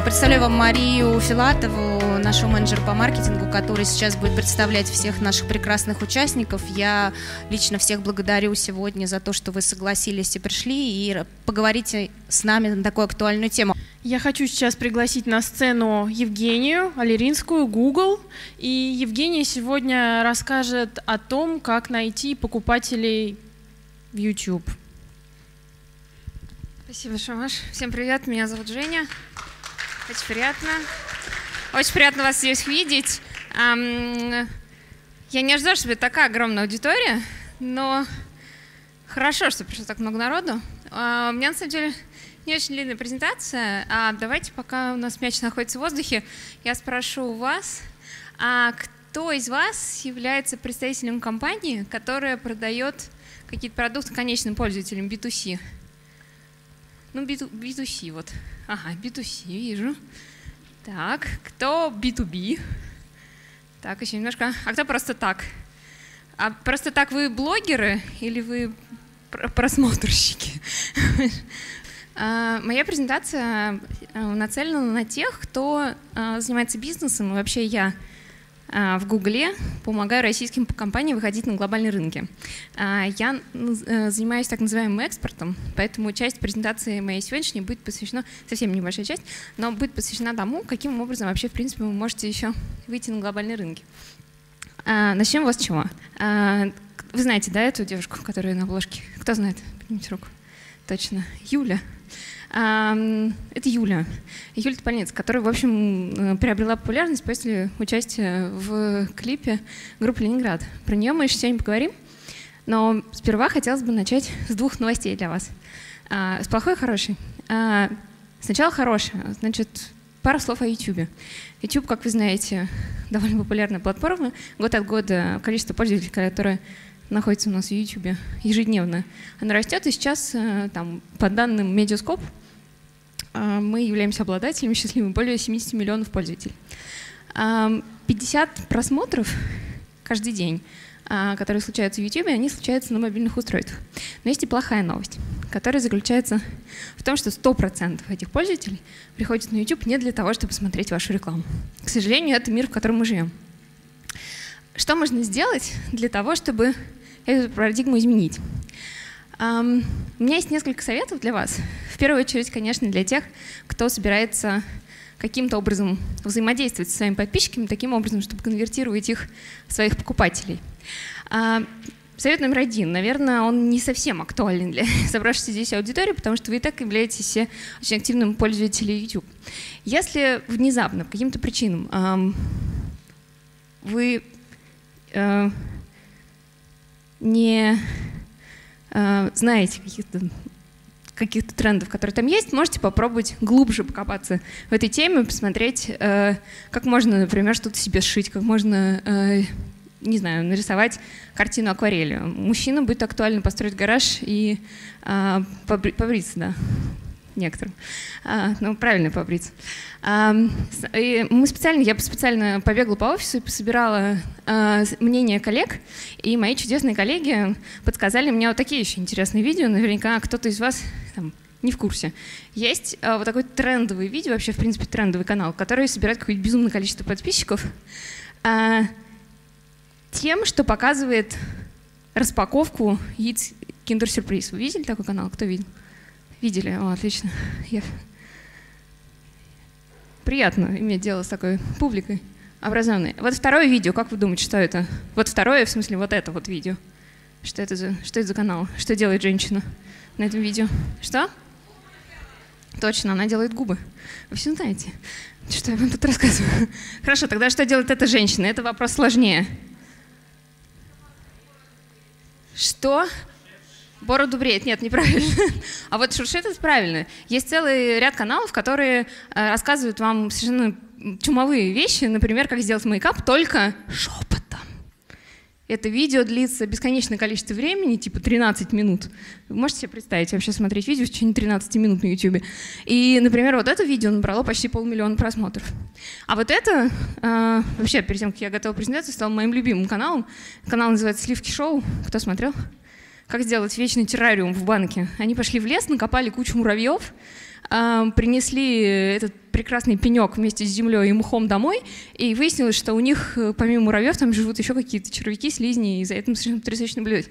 Представляю вам Марию Филатову, нашего менеджера по маркетингу, который сейчас будет представлять всех наших прекрасных участников. Я лично всех благодарю сегодня за то, что вы согласились и пришли, и поговорите с нами на такую актуальную тему. Я хочу сейчас пригласить на сцену Евгению Алеринскую, Google. И Евгения сегодня расскажет о том, как найти покупателей в YouTube. Спасибо, Шамаш. Всем привет, меня зовут Женя. Очень приятно. Очень приятно вас здесь видеть. Я не ожидала, что будет такая огромная аудитория, но хорошо, что пришло так много народу. У меня, на самом деле, не очень длинная презентация. Давайте, пока у нас мяч находится в воздухе, я спрошу у вас, кто из вас является представителем компании, которая продает какие-то продукты конечным пользователям, B2C? Ну, B2C, вот. Ага, B2C, вижу. Так, кто B2B? Так, еще немножко. А кто просто так? А просто так вы блогеры или вы просмотрщики? Моя презентация нацелена на тех, кто занимается бизнесом. И вообще я в Гугле помогаю российским компаниям выходить на глобальные рынки. Я занимаюсь так называемым экспортом, поэтому часть презентации моей сегодняшней будет посвящена, совсем небольшая часть, но будет посвящена тому, каким образом вообще, в принципе, вы можете еще выйти на глобальные рынки. Начнем вот с чего. Вы знаете, да, эту девушку, которая на обложке? Кто знает? Поднимите руку. Точно. Юля. Это Юля. Юля Тополинец, которая, в общем, приобрела популярность после участия в клипе группы «Ленинград». Про нее мы еще сегодня поговорим, но сперва хотелось бы начать с двух новостей для вас. С плохой и хорошей. Сначала хорошая. Значит, пару слов о YouTube. YouTube, как вы знаете, довольно популярная платформа. Год от года количество пользователей, которые находятся у нас в YouTube ежедневно, она растет, и сейчас, там, по данным Медиаскоп, мы являемся обладателями счастливыми более 70 миллионов пользователей. 50 просмотров каждый день, которые случаются в YouTube, они случаются на мобильных устройствах. Но есть и плохая новость, которая заключается в том, что 100% этих пользователей приходят на YouTube не для того, чтобы смотреть вашу рекламу. К сожалению, это мир, в котором мы живем. Что можно сделать для того, чтобы эту парадигму изменить? У меня есть несколько советов для вас. В первую очередь, конечно, для тех, кто собирается каким-то образом взаимодействовать со своими подписчиками, таким образом, чтобы конвертировать их в своих покупателей. Совет номер один. Наверное, он не совсем актуален для собравшейся здесь аудитории, потому что вы и так являетесь все очень активным пользователем YouTube. Если внезапно, по каким-то причинам, вы не знаете каких-то трендов, которые там есть, можете попробовать глубже покопаться в этой теме, посмотреть, как можно, например, что-то себе сшить, как можно, не знаю, нарисовать картину акварелью. Мужчинам будет актуально построить гараж и побриться, да, некоторым. Ну, правильно побриться. Я специально побегала по офису и пособирала мнение коллег, и мои чудесные коллеги подсказали мне вот такие еще интересные видео. Наверняка кто-то из вас там не в курсе. Есть вот такой трендовый видео, вообще, в принципе, трендовый канал, который собирает какое-то безумное количество подписчиков тем, что показывает распаковку яиц Kinder Surprise. Вы видели такой канал? Кто видел? Видели? О, отлично. Приятно иметь дело с такой публикой образованной. Вот второе видео, как вы думаете, что это? Вот второе, в смысле, вот это вот видео. Что это за канал? Что делает женщина на этом видео? Что? Точно, она делает губы. Вы все знаете, что я вам тут рассказываю. Хорошо, тогда что делает эта женщина? Это вопрос сложнее. Что? Бороду бреет. Нет, неправильно. А вот шуршит — это правильно. Есть целый ряд каналов, которые рассказывают вам совершенно чумовые вещи, например, как сделать мейкап только шепотом. Это видео длится бесконечное количество времени, типа 13 минут. Вы можете себе представить вообще смотреть видео в течение 13 минут на YouTube. И, например, вот это видео набрало почти 500 000 просмотров. А вот это, вообще, перед тем, как я готовила презентацию, стал моим любимым каналом. Канал называется «Сливки шоу». Кто смотрел? Как сделать вечный террариум в банке. Они пошли в лес, накопали кучу муравьев, принесли этот прекрасный пенек вместе с землей и мхом домой, и выяснилось, что у них, помимо муравьев, там живут еще какие-то червяки, слизни, и за этим совершенно потрясающе наблюдать.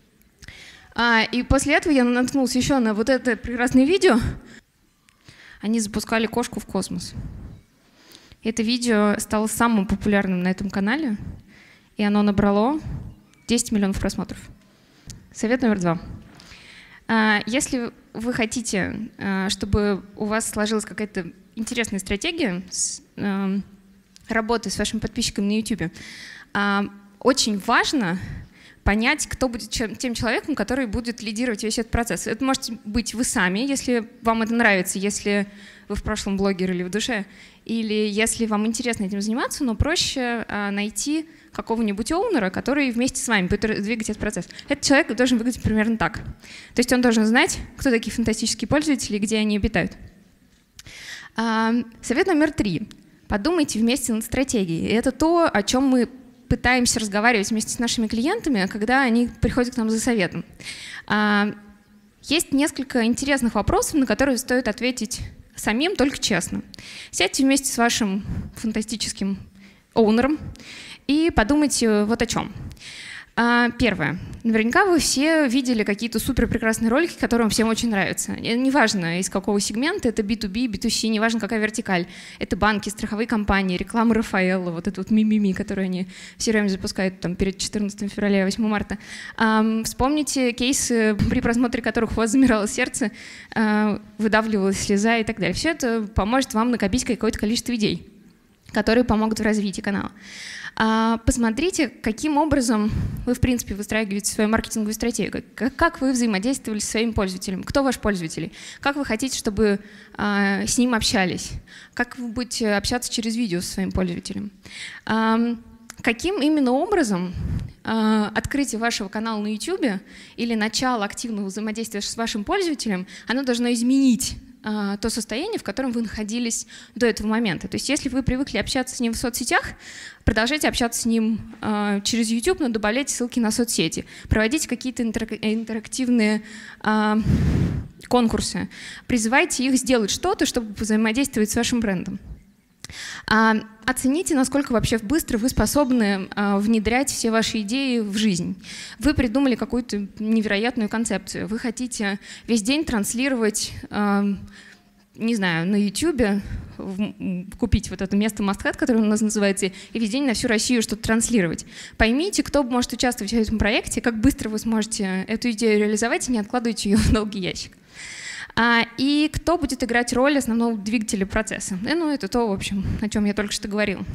И после этого я наткнулась еще на вот это прекрасное видео. Они запускали кошку в космос. Это видео стало самым популярным на этом канале, и оно набрало 10 миллионов просмотров. Совет номер 2. Если вы хотите, чтобы у вас сложилась какая-то интересная стратегия работы с вашими подписчиками на YouTube, очень важно понять, кто будет тем человеком, который будет лидировать весь этот процесс. Это можете быть вы сами, если вам это нравится, если вы в прошлом блогер или в душе, или если вам интересно этим заниматься, но проще найти какого-нибудь оунера, который вместе с вами будет двигать этот процесс. Этот человек должен выглядеть примерно так. То есть он должен знать, кто такие фантастические пользователи и где они обитают. Совет номер 3. Подумайте вместе над стратегией. И это то, о чем мы пытаемся разговаривать вместе с нашими клиентами, когда они приходят к нам за советом. Есть несколько интересных вопросов, на которые стоит ответить самим, только честно. Сядьте вместе с вашим фантастическим оунером и подумайте вот о чем. Первое. Наверняка вы все видели какие-то супер прекрасные ролики, которые вам всем очень нравятся. Неважно, из какого сегмента, это B2B, B2C, неважно, какая вертикаль. Это банки, страховые компании, реклама Рафаэлло, вот это вот мимими, которые они все время запускают там, перед 14 февраля и 8 марта. Вспомните кейсы, при просмотре которых у вас замирало сердце, выдавливалась слеза и так далее. Все это поможет вам накопить какое-то количество идей, которые помогут в развитии канала. Посмотрите, каким образом вы, в принципе, выстраиваете свою маркетинговую стратегию, как вы взаимодействовали с своим пользователем, кто ваш пользователь, как вы хотите, чтобы с ним общались, как вы будете общаться через видео со своим пользователем. Каким именно образом открытие вашего канала на YouTube или начало активного взаимодействия с вашим пользователем, оно должно изменить то состояние, в котором вы находились до этого момента. То есть если вы привыкли общаться с ним в соцсетях, продолжайте общаться с ним через YouTube, но добавляйте ссылки на соцсети, проводите какие-то интерактивные конкурсы, призывайте их сделать что-то, чтобы взаимодействовать с вашим брендом. Оцените, насколько вообще быстро вы способны внедрять все ваши идеи в жизнь. Вы придумали какую-то невероятную концепцию. Вы хотите весь день транслировать, не знаю, на YouTube, купить вот это место must-have, которое у нас называется, и весь день на всю Россию что-то транслировать. Поймите, кто может участвовать в этом проекте, как быстро вы сможете эту идею реализовать и не откладывать ее в долгий ящик. И кто будет играть роль основного двигателя процесса. Ну, это то, в общем, о чем я только что говорила.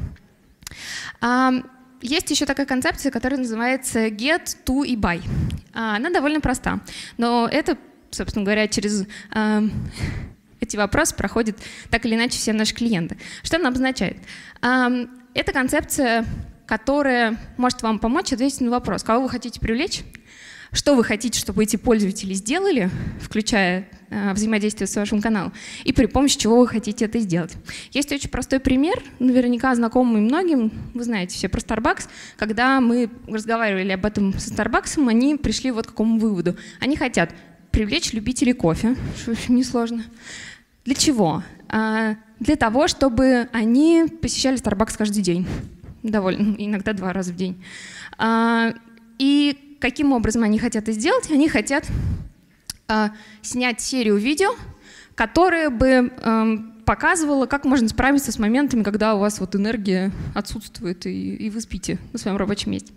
Есть еще такая концепция, которая называется get, to и buy. Она довольно проста, но это, собственно говоря, через эти вопросы проходят так или иначе все наши клиенты. Что она обозначает? Это концепция, которая может вам помочь ответить на вопрос, кого вы хотите привлечь, что вы хотите, чтобы эти пользователи сделали, включая взаимодействие с вашим каналом, и при помощи чего вы хотите это сделать. Есть очень простой пример, наверняка знакомый многим, вы знаете все про Starbucks. Когда мы разговаривали об этом со Starbucks, они пришли вот к какому выводу. Они хотят привлечь любителей кофе, что очень несложно. Для чего? Для того, чтобы они посещали Starbucks каждый день, довольно, иногда 2 раза в день. И каким образом они хотят это сделать? Они хотят снять серию видео, которая бы показывала, как можно справиться с моментами, когда у вас вот энергия отсутствует, и вы спите на своем рабочем месте.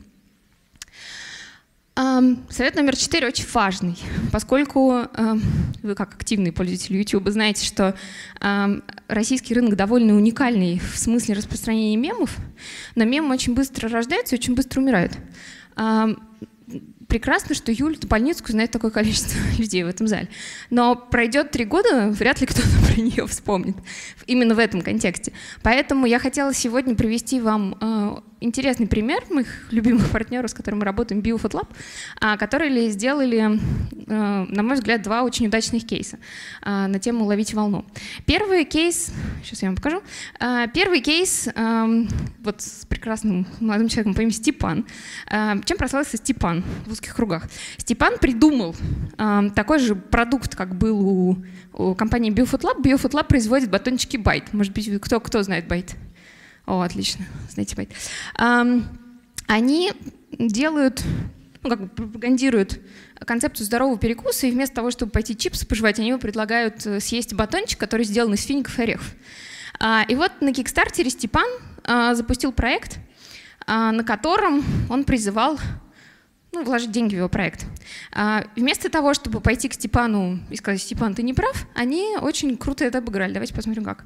Совет номер 4 очень важный, поскольку вы, как активный пользователь YouTube, знаете, что российский рынок довольно уникальный в смысле распространения мемов, но мемы очень быстро рождаются и очень быстро умирают. Прекрасно, что Юлю Топольницкую знает такое количество людей в этом зале. Но пройдет 3 года, вряд ли кто-то про нее вспомнит. Именно в этом контексте. Поэтому я хотела сегодня привести вам интересный пример моих любимых партнеров, с которыми мы работаем, BioFood Lab, которые сделали, на мой взгляд, 2 очень удачных кейса на тему «Ловить волну». Первый кейс, сейчас я вам покажу. Первый кейс вот с прекрасным молодым человеком по имени Степан. Чем прославился Степан в узких кругах. Степан придумал такой же продукт, как был у компании BioFoodLab. BioFoodLab производит батончики Byte. Может быть, кто знает Byte? О, отлично, знаете Byte. Они делают, пропагандируют концепцию здорового перекуса, и вместо того, чтобы пойти чипсы пожевать, они предлагают съесть батончик, который сделан из фиников и орехов. И вот на Кикстартере Степан запустил проект, на котором он призывал вложить деньги в его проект. Вместо того, чтобы пойти к Степану и сказать: Степан, ты не прав, они очень круто это обыграли. Давайте посмотрим, как.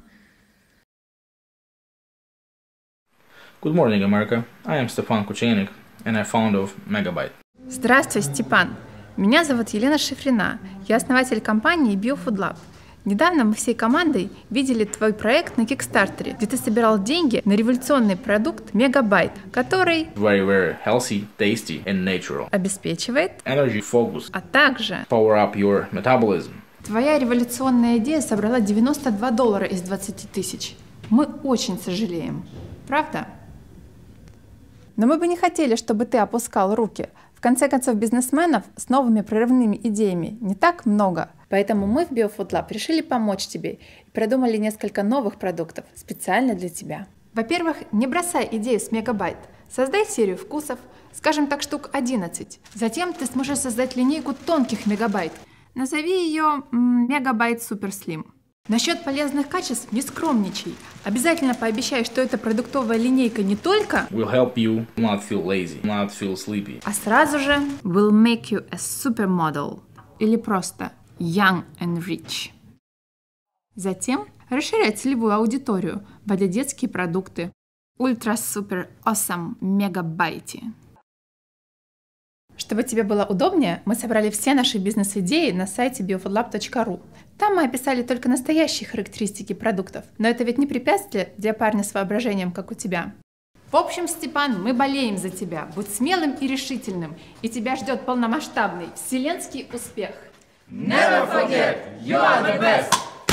Good morning, America. I am Stefan Kuchenik, and I'm founder of Megabyte. Здравствуй, Степан. Меня зовут Елена Шифрина. Я основатель компании BioFoodLab. Недавно мы всей командой видели твой проект на Кикстартере, где ты собирал деньги на революционный продукт Megabyte, который Very healthy, tasty, and natural. Обеспечивает Energy focus. А также Power up your metabolism. Твоя революционная идея собрала $92 из 20 тысяч. Мы очень сожалеем. Правда? Но мы бы не хотели, чтобы ты опускал руки. В конце концов, бизнесменов с новыми прорывными идеями не так много. Поэтому мы в BioFoodLab решили помочь тебе и придумали несколько новых продуктов специально для тебя. Во-первых, не бросай идею с Megabyte. Создай серию вкусов, скажем так, штук 11. Затем ты сможешь создать линейку тонких Megabyte. Назови ее Megabyte Super Slim. Насчет полезных качеств не скромничай. Обязательно пообещай, что эта продуктовая линейка не только Will help you not feel lazy, not feel sleepy. а сразу же will make you a supermodel или просто young and rich. Затем расширяй целевую аудиторию, вводя детские продукты Ultra Super Awesome Megabyte. Чтобы тебе было удобнее, мы собрали все наши бизнес-идеи на сайте biofoodlab.ru. Там мы описали только настоящие характеристики продуктов, но это ведь не препятствие для парня с воображением, как у тебя. В общем, Степан, мы болеем за тебя. Будь смелым и решительным, и тебя ждет полномасштабный вселенский успех. Never forget, you are the best!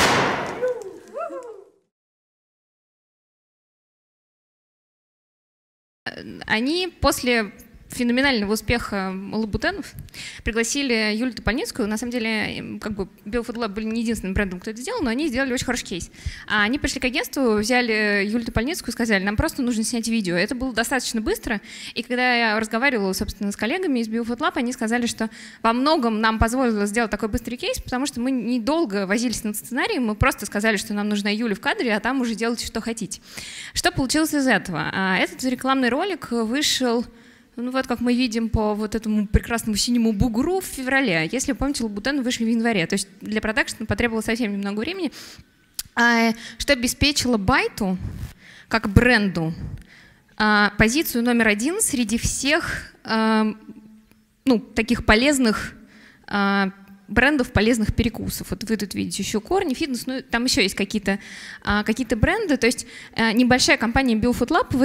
Они после феноменального успеха лабутенов пригласили Юлю Топольницкую. На самом деле, BioFoodLab были не единственным брендом, кто это сделал, но они сделали очень хороший кейс. Они пришли к агентству, взяли Юлю Топольницкую и сказали: нам просто нужно снять видео. Это было достаточно быстро, и когда я разговаривала, собственно, с коллегами из BioFoodLab, они сказали, что во многом нам позволило сделать такой быстрый кейс, потому что мы недолго возились над сценарием, мы просто сказали, что нам нужна Юля в кадре, а там уже делайте, что хотите. Что получилось из этого? Этот рекламный ролик вышел, как мы видим по вот этому прекрасному синему бугру, в феврале. Если вы помните, лабутены вышли в январе. То есть для продакшена потребовалось совсем немного времени, что обеспечило Байту, как бренду, позицию номер 1 среди всех таких полезных брендов полезных перекусов. Вот вы тут видите еще корни, фитнес, там еще есть какие-то бренды. То есть небольшая компания BioFoodLab в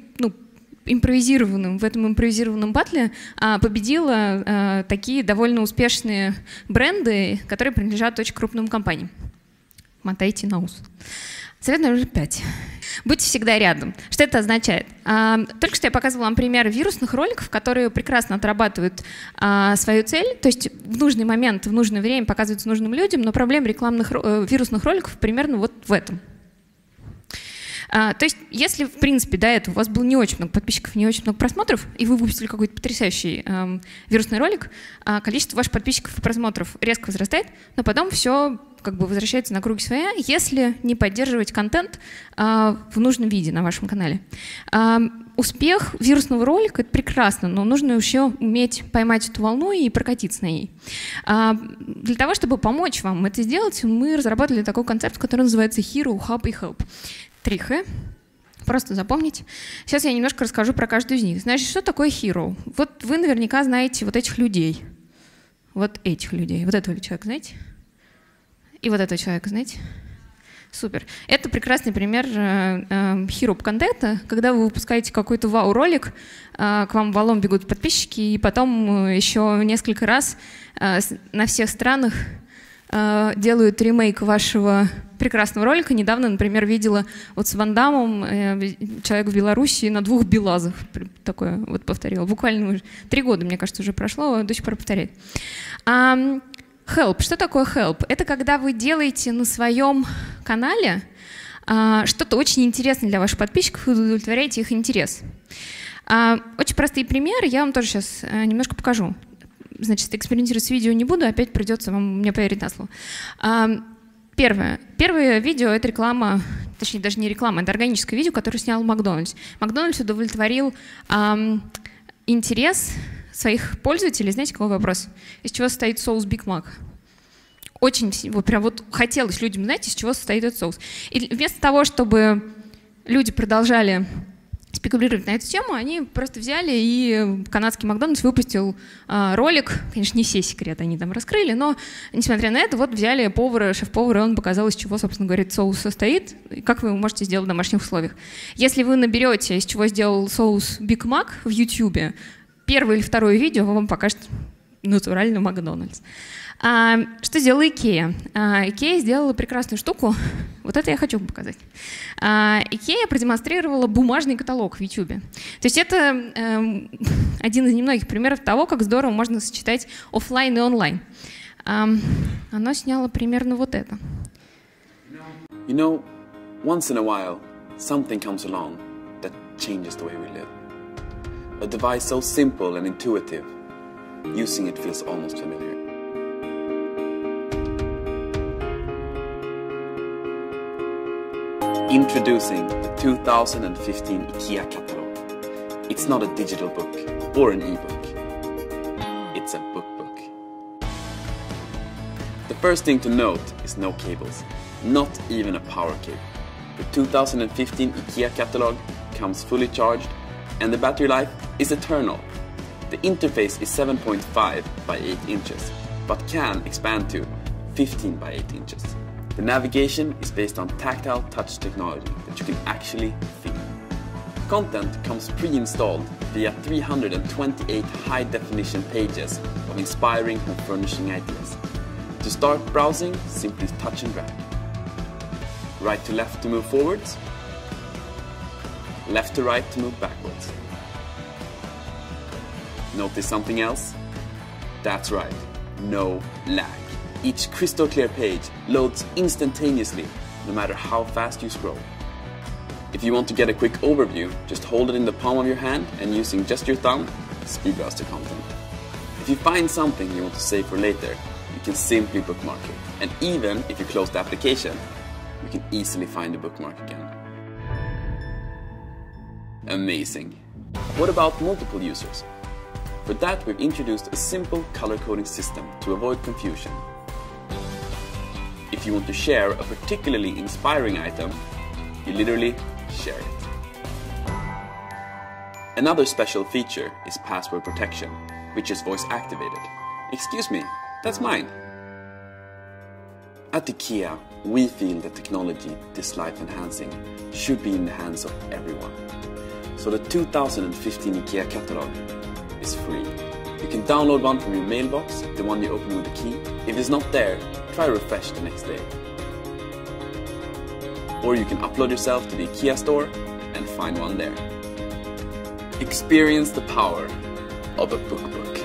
этом импровизированном батле победила такие довольно успешные бренды, которые принадлежат очень крупным компаниям. Мотайте на ус. Совет номер 5. Будьте всегда рядом. Что это означает? Только что я показывала вам пример вирусных роликов, которые прекрасно отрабатывают свою цель, то есть в нужный момент, в нужное время показываются нужным людям, но проблема вирусных роликов примерно вот в этом. То есть, если, в принципе, до этого у вас было не очень много подписчиков, не очень много просмотров, и вы выпустили какой-то потрясающий вирусный ролик, количество ваших подписчиков и просмотров резко возрастает, но потом все возвращается на круги своя, если не поддерживать контент в нужном виде на вашем канале. Успех вирусного ролика — это прекрасно, но нужно еще уметь поймать эту волну и прокатиться на ней. Для того, чтобы помочь вам это сделать, мы разработали такой концепт, который называется Hero, Hub и Help. 3 Х. Просто запомните. Сейчас я немножко расскажу про каждую из них. Значит, что такое hero? Вот вы наверняка знаете вот этих людей. Вот этих людей. Вот этого человека знаете? И вот этого человека знаете? Супер. Это прекрасный пример hero-контента, когда вы выпускаете какой-то вау-ролик, к вам валом бегут подписчики, и потом еще несколько раз на всех странах делают ремейк вашего прекрасного ролика. Недавно, например, видела вот с Ван Даммом человек в Беларуси на 2 белазах. Такое вот повторила. Буквально 3 года, мне кажется, уже прошло, до сих пор повторяет. Help. Что такое help? Это когда вы делаете на своем канале что-то очень интересное для ваших подписчиков и удовлетворяете их интерес. Очень простые примеры, я вам тоже сейчас немножко покажу. Значит, экспериментировать с видео не буду, опять придется вам мне поверить на слово. Первое видео — это реклама, точнее, даже не реклама, это органическое видео, которое снял Макдональдс. Макдональдс удовлетворил интерес своих пользователей. Знаете, какой вопрос? Из чего состоит соус Биг Мак? Очень, вот прям вот хотелось людям, знаете, из чего состоит этот соус. И вместо того, чтобы люди продолжали спекулировать на эту тему, они просто взяли, и канадский Макдональдс выпустил ролик, конечно, не все секреты они там раскрыли, но, несмотря на это, вот взяли повара, шеф-повара, и он показал, из чего, собственно говоря, соус состоит, и как вы его можете сделать в домашних условиях. Если вы наберете, из чего сделал соус Биг Мак в YouTube, первое или второе видео вам покажет натуральный Макдональдс. Что сделала IKEA? IKEA сделала прекрасную штуку. Вот это я хочу вам показать. IKEA продемонстрировала бумажный каталог в YouTube. То есть это один из немногих примеров того, как здорово можно сочетать офлайн и онлайн. Оно сняло примерно вот это. You know, once in a while, something comes along that changes the way we live. A device so simple and intuitive, using it feels almost familiar. Introducing the 2015 IKEA catalog. It's not a digital book or an e-book. It's a book. The first thing to note is no cables, not even a power cable. The 2015 IKEA catalog comes fully charged and the battery life is eternal. The interface is 7.5 by 8 inches, but can expand to 15 by 8 inches. The navigation is based on tactile touch technology that you can actually feel. Content comes pre-installed via 328 high-definition pages of inspiring and furnishing ideas. To start browsing, simply touch and drag. Right to left to move forwards. Left to right to move backwards. Notice something else? That's right, no lag. Each crystal clear page loads instantaneously, no matter how fast you scroll. If you want to get a quick overview, just hold it in the palm of your hand and using just your thumb, speed browse the content. If you find something you want to save for later, you can simply bookmark it. And even if you close the application, you can easily find the bookmark again. Amazing. What about multiple users? For that, we've introduced a simple color coding system to avoid confusion. If you want to share a particularly inspiring item, you literally share it. Another special feature is password protection, which is voice activated. Excuse me, that's mine. At IKEA, we feel that technology this life enhancing should be in the hands of everyone. So the 2015 IKEA catalog is free. You can download one from your mailbox, the one you open with a key. If it's not there, try refresh the next day. Or you can upload yourself to the IKEA store and find one there. Experience the power of a bookbook.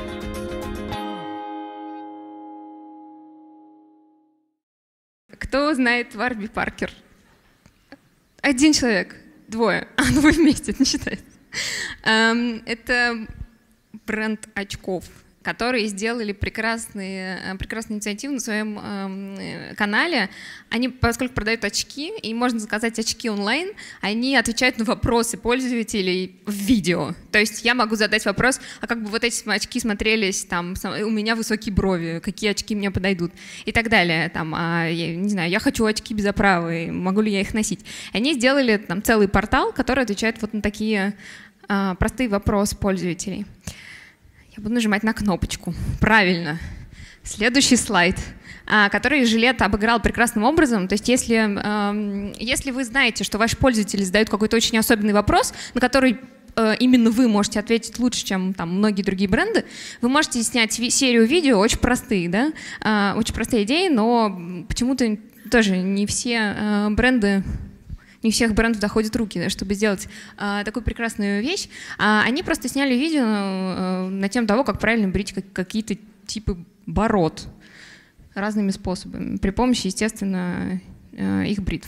Кто знает Варби Паркер? Один человек, двое. Ну вы вместе, это не считается. Это бренд очков, которые сделали прекрасную инициативу на своем канале. Они, поскольку продают очки, и можно заказать очки онлайн, они отвечают на вопросы пользователей в видео. То есть я могу задать вопрос, а как бы вот эти очки смотрелись, там, у меня высокие брови, какие очки мне подойдут и так далее. Там, я не знаю, я хочу очки без оправы, могу ли я их носить. Они сделали там целый портал, который отвечает вот на такие простые вопросы пользователей. Я буду нажимать на кнопочку. Правильно. Следующий слайд, который Жилет обыграл прекрасным образом. То есть если вы знаете, что ваши пользователи задают какой-то очень особенный вопрос, на который именно вы можете ответить лучше, чем там многие другие бренды. Вы можете снять серию видео, очень простые, да, очень простые идеи, но почему-то тоже не все бренды, не у всех брендов доходят руки, да, чтобы сделать такую прекрасную вещь. Они просто сняли видео на тему того, как правильно брить какие-то типы бород разными способами, при помощи, естественно, их бритв.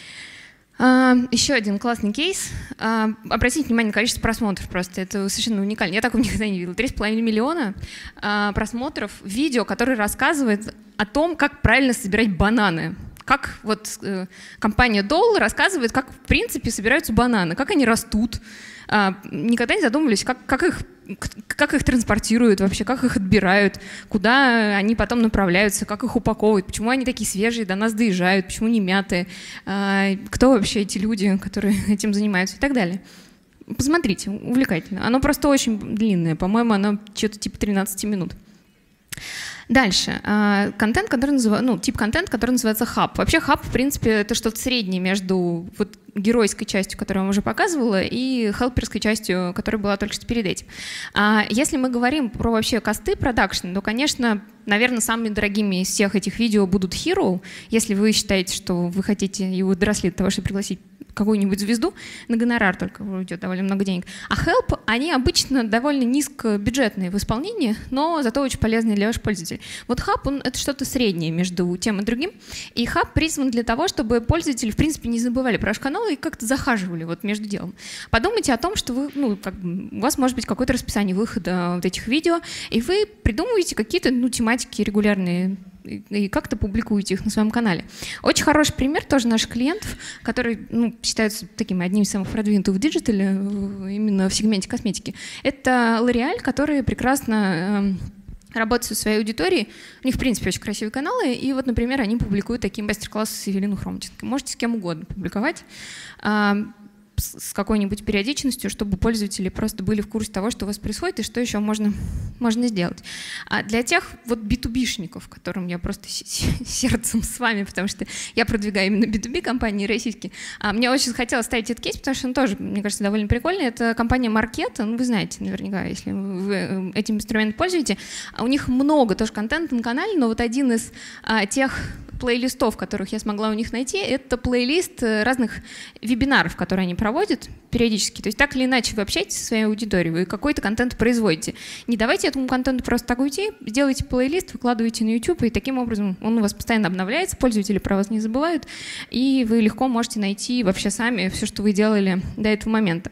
Еще один классный кейс. Обратите внимание на количество просмотров просто. Это совершенно уникально. Я такого никогда не видела. 3,5 миллиона просмотров видео, которое рассказывает о том, как правильно собирать бананы. Как вот компания Dole рассказывает, как в принципе собираются бананы, как они растут. Никогда не задумывались, как их транспортируют вообще, как их отбирают, куда они потом направляются, как их упаковывают, почему они такие свежие, до нас доезжают, почему не мятые, кто вообще эти люди, которые этим занимаются и так далее. Посмотрите, увлекательно. Оно просто очень длинное, по-моему, оно что-то типа 13 минут. Дальше. Контент, который тип контента, который называется хаб. Вообще хаб, в принципе, это что-то среднее между вот геройской частью, которую я вам уже показывала, и хелперской частью, которая была только что перед этим. Если мы говорим про вообще косты продакшн, то, конечно, наверное, самыми дорогими из всех этих видео будут Hero. Если вы считаете, что вы хотите и вы доросли до того, чтобы пригласить какую-нибудь звезду, на гонорар только уйдет довольно много денег. А Help, они обычно довольно низкобюджетные в исполнении, но зато очень полезные для ваших пользователей. Вот Hub, это что-то среднее между тем и другим. И Hub призван для того, чтобы пользователи, в принципе, не забывали про ваш канал и как-то захаживали вот между делом. Подумайте о том, что вы, у вас может быть какое-то расписание выхода вот этих видео, и вы придумываете какие-то тематики регулярные, и как-то публикуете их на своем канале. Очень хороший пример тоже наших клиентов, которые считаются таким одним из самых продвинутых в диджитале, именно в сегменте косметики. Это L'Oréal, которые прекрасно работают со своей аудиторией. У них, в принципе, очень красивые каналы. И вот, например, они публикуют такие мастер-классы с Евелиной Хромченко. Можете с кем угодно публиковать с какой-нибудь периодичностью, чтобы пользователи просто были в курсе того, что у вас происходит и что еще можно сделать. А для тех вот B2B-шников, которым я просто сердцем с вами, потому что я продвигаю именно B2B компании российские, мне очень хотелось ставить этот кейс, потому что он тоже, мне кажется, довольно прикольный. Это компания Market, вы знаете наверняка, если вы этим инструментом пользуетесь. У них много тоже контента на канале, но вот один из тех плейлистов, которых я смогла у них найти, это плейлист разных вебинаров, которые они проводят периодически. То есть так или иначе вы общаетесь со своей аудиторией, вы какой-то контент производите. Не давайте этому контенту просто так уйти, делайте плейлист, выкладывайте на YouTube, и таким образом он у вас постоянно обновляется, пользователи про вас не забывают, и вы легко можете найти вообще сами все, что вы делали до этого момента.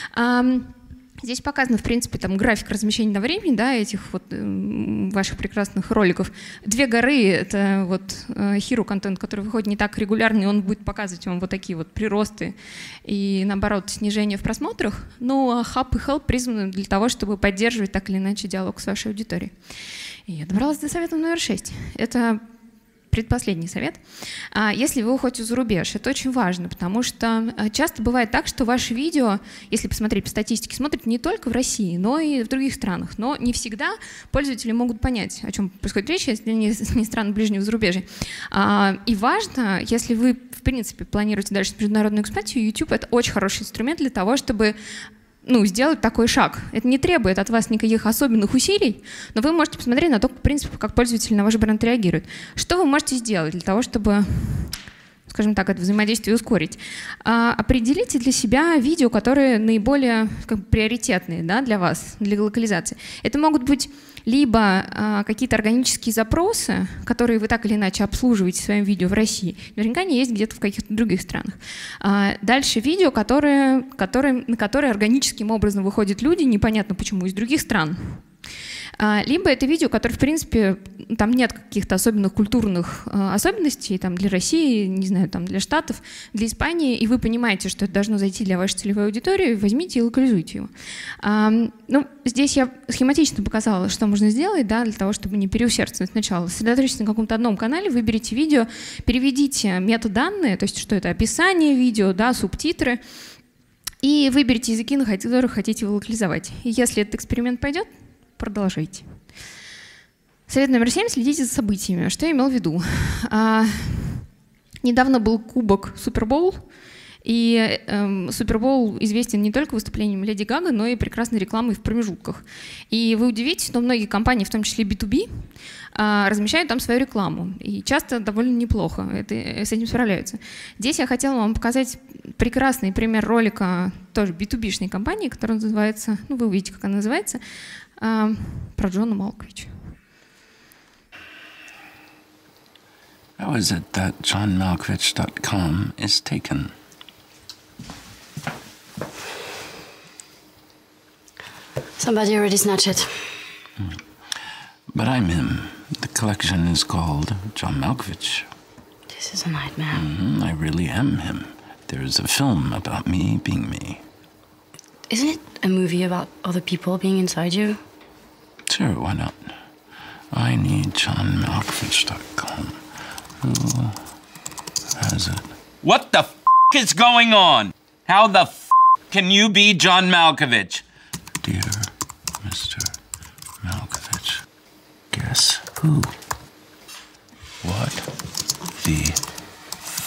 Здесь показано, в принципе, там график размещения на времени, да, этих вот ваших прекрасных роликов. 2 горы — это вот hero контент, который выходит не так регулярно, и он будет показывать вам вот такие вот приросты и, наоборот, снижение в просмотрах. Ну, а Hub и Help призваны для того, чтобы поддерживать так или иначе диалог с вашей аудиторией. И я добралась до совета номер 6. Это предпоследний совет. Если вы уходите за рубеж, это очень важно, потому что часто бывает так, что ваши видео, если посмотреть по статистике, смотрят не только в России, но и в других странах. Но не всегда пользователи могут понять, о чем происходит речь, если не стран ближнего зарубежья. И важно, если вы, в принципе, планируете дальше международную экспансию, YouTube — это очень хороший инструмент для того, чтобы сделать такой шаг. Это не требует от вас никаких особенных усилий, но вы можете посмотреть на то, в принципе, как пользователи на ваш бренд реагируют. Что вы можете сделать для того, чтобы, скажем так, это взаимодействие ускорить? Определите для себя видео, которые наиболее приоритетные, да, для вас, для локализации. Это могут быть либо какие-то органические запросы, которые вы так или иначе обслуживаете своим видео в России. Наверняка они есть где-то в каких-то других странах. Дальше видео, на которые органическим образом выходят люди, непонятно почему, из других стран. Либо это видео, которое, в принципе, там нет каких-то особенных культурных особенностей там, для России, не знаю, там, для Штатов, для Испании, и вы понимаете, что это должно зайти для вашей целевой аудитории, возьмите и локализуйте его. Здесь я схематично показала, что можно сделать, да, для того, чтобы не переусердствовать сначала. Сосредоточьтесь на каком-то одном канале, выберите видео, переведите метаданные, то есть что это, описание видео, да, субтитры, и выберите языки, на которых хотите его локализовать. И если этот эксперимент пойдет, продолжайте. Совет номер 7. Следите за событиями. Что я имел в виду? Недавно был кубок Супербоул, И Супербоул известен не только выступлением Леди Гага, но и прекрасной рекламой в промежутках. И вы удивитесь, но многие компании, в том числе B2B, размещают там свою рекламу. И часто довольно неплохо с этим справляются. Здесь я хотела вам показать прекрасный пример ролика тоже B2B-шной компании, которая называется, ну вы увидите, как она называется, про Джона Малковича. How is it that JohnMalkovich.com is taken? Somebody already snatched it. But I'm him. The collection is called John Malkovich. This is a nightmare. I really am him. There is a film about me being me. Isn't it a movie about other people being inside you? Sure, why not? I need JohnMalkovich.com. Who has it? What the f*** is going on? How the f*** can you be John Malkovich? Dear Mr. Malkovich, guess who? What the f***?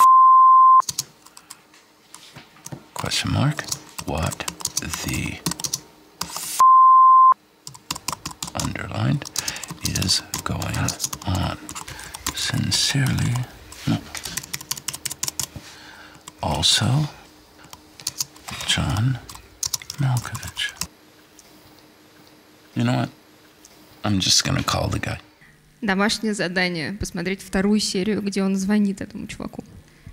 Question mark? What the f*** underlined is going on? Sincerely, no. Also, John Malkovich. You know what? I'm just gonna call the guy. Домашнее задание — посмотреть вторую серию, где он звонит этому чуваку.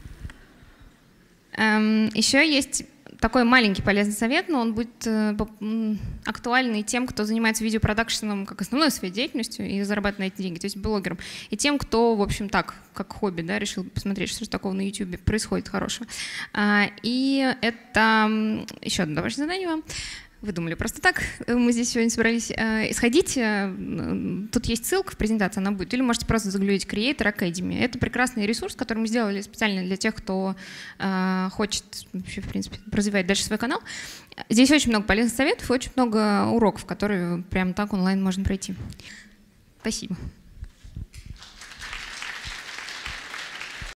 Еще есть такой маленький полезный совет, но он будет актуальный тем, кто занимается видеопродакшеном как основной своей деятельностью и зарабатывает на эти деньги, то есть блогерам, и тем, кто, в общем, так, как хобби, да, решил посмотреть, что же такого на YouTube происходит хорошего. И это еще одно домашнее задание вам. Вы думали просто так, мы здесь сегодня собрались. Сходите, тут есть ссылка в презентации, она будет, или можете просто заглянуть Creator Academy. Это прекрасный ресурс, который мы сделали специально для тех, кто хочет вообще, в принципе, развивать дальше свой канал. Здесь очень много полезных советов и очень много уроков, которые прямо так онлайн можно пройти. Спасибо.